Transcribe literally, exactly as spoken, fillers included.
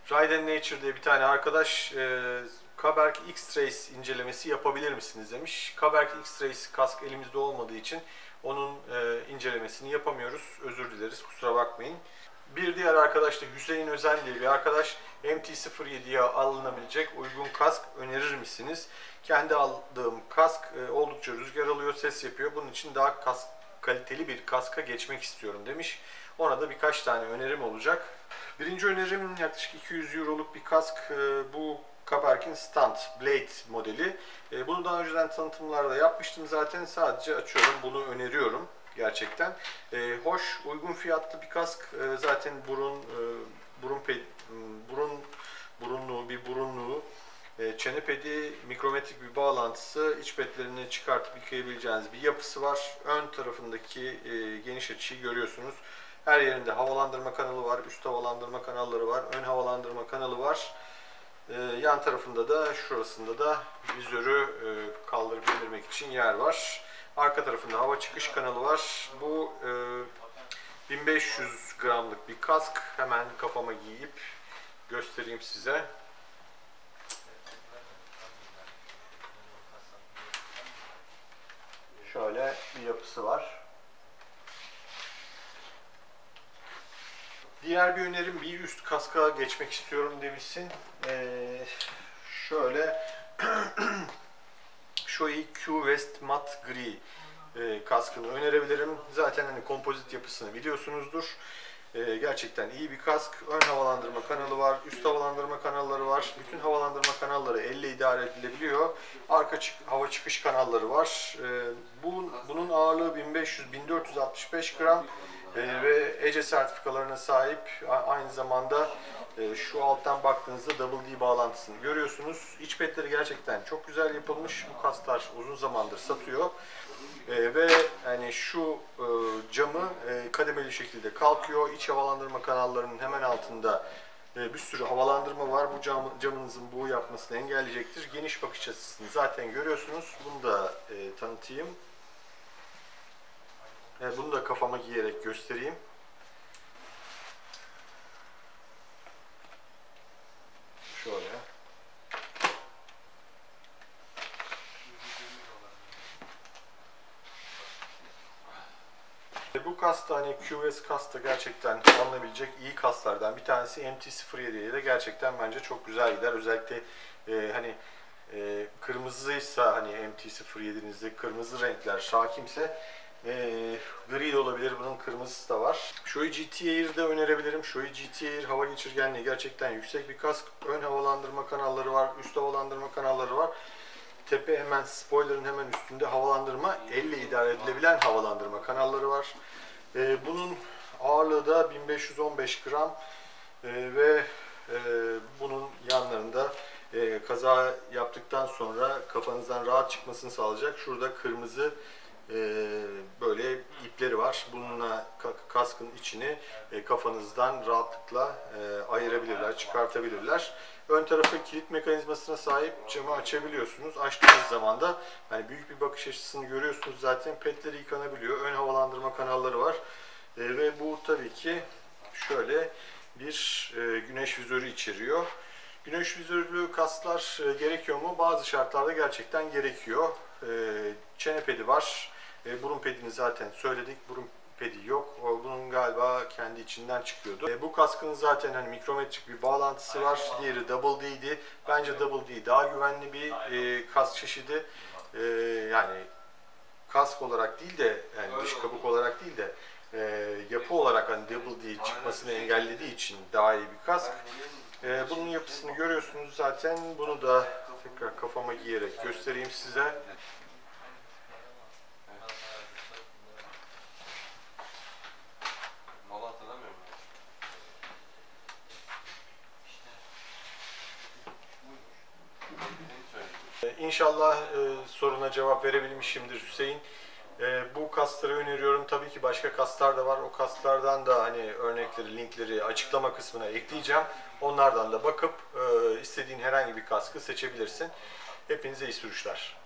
Ride and Nature diye bir tane arkadaş e, Kaberk X-Trace incelemesi yapabilir misiniz demiş. Kaberk X-Trace kask elimizde olmadığı için onun e, incelemesini yapamıyoruz. Özür dileriz, kusura bakmayın. Bir diğer arkadaş da Hüseyin Özen diye bir arkadaş, M T sıfır yediye alınabilecek uygun kask önerir misiniz? Kendi aldığım kask e, oldukça rüzgar alıyor, ses yapıyor. Bunun için daha kask, kaliteli bir kaska geçmek istiyorum demiş. Ona da birkaç tane önerim olacak. Birinci önerim yaklaşık iki yüz euroluk bir kask. Bu Kaberk'in Stunt Blade modeli. Bunu daha önceden tanıtımlarda yapmıştım zaten. Sadece açıyorum, bunu öneriyorum gerçekten. Hoş, uygun fiyatlı bir kask. Zaten burun burun burun burunluğu, bir burunluğu, çene pedi, mikrometrik bir bağlantısı, iç petlerini çıkartıp yıkayabileceğiniz bir yapısı var. Ön tarafındaki geniş açıyı görüyorsunuz. Her yerinde havalandırma kanalı var, üst havalandırma kanalları var, ön havalandırma kanalı var. Ee, yan tarafında da, şurasında da vizörü e, kaldırıp indirmek için yer var. Arka tarafında hava çıkış kanalı var. Bu e, bin beş yüz gramlık bir kask. Hemen kafama giyip göstereyim size. Şöyle bir yapısı var. Diğer bir önerim, bir üst kaska geçmek istiyorum demişsin. Ee, şöyle Shoei Q-West Matte Gri e, kaskını önerebilirim. Zaten hani kompozit yapısını biliyorsunuzdur. E, gerçekten iyi bir kask. Ön havalandırma kanalı var, üst havalandırma kanalları var. Bütün havalandırma kanalları elle idare edilebiliyor. Arka çık hava çıkış kanalları var. E, bu, bunun ağırlığı bin beş yüz bin dört yüz altmış beş gram. Ee, ve E C E sertifikalarına sahip. Aynı zamanda e, şu alttan baktığınızda Double D bağlantısını görüyorsunuz. İç petleri gerçekten çok güzel yapılmış. Bu kasklar uzun zamandır satıyor. E, ve yani şu e, camı e, kademeli şekilde kalkıyor. İç havalandırma kanallarının hemen altında e, bir sürü havalandırma var. Bu cam, camınızın buğu yapmasını engelleyecektir. Geniş bakış açısını zaten görüyorsunuz. Bunu da e, tanıtayım. Bunu da kafama giyerek göstereyim. Şöyle. Bu kask da hani Q S kask da gerçekten alınabilecek iyi kasklardan bir tanesi. M T sıfır yediye de gerçekten bence çok güzel gider. Özellikle e, hani e, kırmızıysa, hani M T sıfır yedinizde kırmızı renkler hakimse, E, gri de olabilir, bunun kırmızısı da var. Shoei G T Air'ı da önerebilirim. Shoei G T Air hava geçirgenliği gerçekten yüksek bir kask. Ön havalandırma kanalları var, üst havalandırma kanalları var. Tepe hemen, spoiler'ın hemen üstünde havalandırma, elle idare edilebilen havalandırma kanalları var. E, bunun ağırlığı da bin beş yüz on beş gram e, ve e, bunun yanlarında e, kaza yaptıktan sonra kafanızdan rahat çıkmasını sağlayacak şurada kırmızı Ee, böyle ipleri var. Bununla kaskın içini e, kafanızdan rahatlıkla e, ayırabilirler, çıkartabilirler. Ön tarafı kilit mekanizmasına sahip, camı açabiliyorsunuz. Açtığınız zaman da hani büyük bir bakış açısını görüyorsunuz zaten. Petleri yıkanabiliyor. Ön havalandırma kanalları var. E, ve bu tabii ki şöyle bir e, güneş vizörü içeriyor. Güneş vizörlü kasklar e, gerekiyor mu? Bazı şartlarda gerçekten gerekiyor. E, çene pedi var. E, burun pedini zaten söyledik. Burun pedi yok. O, bunun galiba kendi içinden çıkıyordu. E, bu kaskın zaten hani mikrometrik bir bağlantısı var. Diğeri Double D'ydi. Bence Double D daha güvenli bir e, kask çeşidi. E, yani kask olarak değil de, yani dış kabuk olarak değil de e, yapı olarak hani Double D çıkmasını engellediği için daha iyi bir kask. E, bunun yapısını görüyorsunuz zaten. Bunu da tekrar kafama giyerek göstereyim size. İnşallah e, soruna cevap verebilmişimdir Hüseyin. E, bu kaskları öneriyorum. Tabii ki başka kasklar da var. O kasklardan da hani örnekleri, linkleri açıklama kısmına ekleyeceğim. Onlardan da bakıp e, istediğin herhangi bir kaskı seçebilirsin. Hepinize iyi sürüşler.